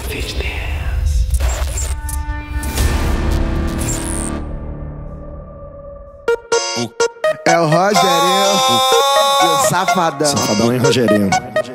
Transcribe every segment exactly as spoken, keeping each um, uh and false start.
É o Rogerinho e o Safadão. Safadão e Rogerinho.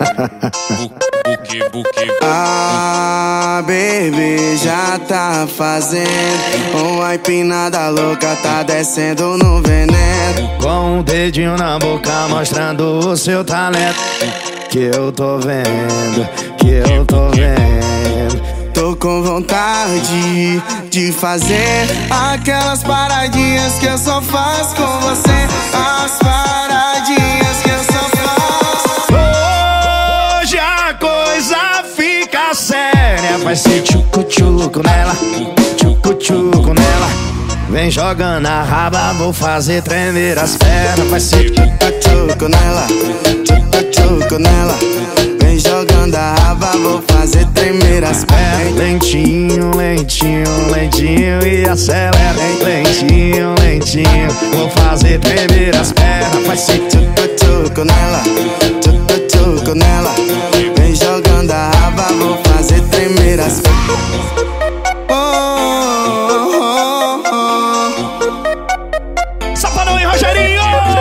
Ah, baby, já tá fazendo uma empinada louca, tá descendo no veneno. Com um dedinho na boca mostrando o seu talento. Que eu tô vendo, que eu tô vendo. Tô com vontade de fazer aquelas paradinhas que eu só faço com você. As paradinhas que eu só faço. Hoje a coisa fica séria. Vai ser tchucu-tchucu nela, tchucu-tchucu nela. Vem jogando a raba, vou fazer tremer as pernas. Vai ser tchucu-tchucu nela, tchucu-tchucu nela. Vem jogando a raba, vou fazer tremer as pernas. Lentinho, lentinho, lentinho e acelera. Lentinho, lentinho, vou fazer tremer as pernas. Vai ser tchucu-tchucu nela, tchucu-tchucu nela. Vem jogando a raba, vou fazer tremer as pernas. Safadão e Rogerinho!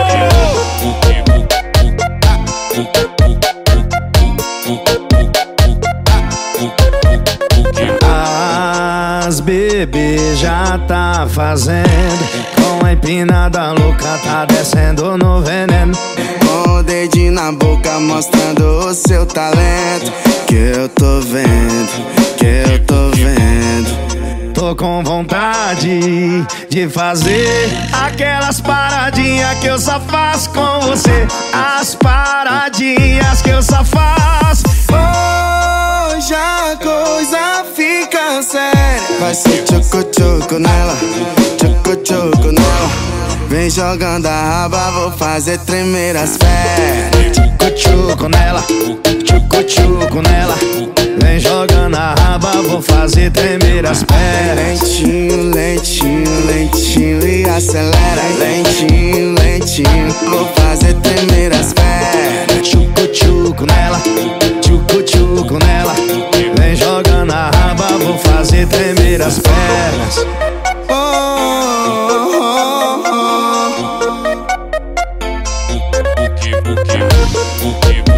As bebê já tá fazendo. Com a empinada louca tá descendo no veneno. Com o dedinho na boca mostrando o seu talento. Que eu tô vendo, que eu tô vendo. Tô com vontade de fazer aquelas paradinhas que eu só faço com você. As paradinhas que eu só faço. Hoje a coisa fica séria. Vai ser tchucu-tchucu nela, tchucu-tchucu nela. Vem jogando a raba, vou fazer tremer as pernas. Tchucu-tchucu nela, tchucu-tchucu nela. Vem jogando a raba, vou fazer tremer as pernas. Lentinho, lentinho, lentinho e acelera. Lentinho, lentinho, vou fazer tremer as pernas. Tchucu-tchucu nela, tchucu-tchucu nela. Vem jogando a raba, vou fazer tremer as pernas. Oh, oh, oh,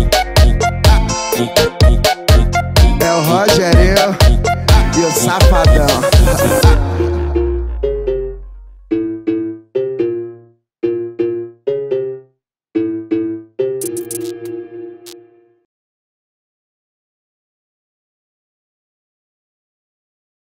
oh. É o Rogerinho e o Safadão.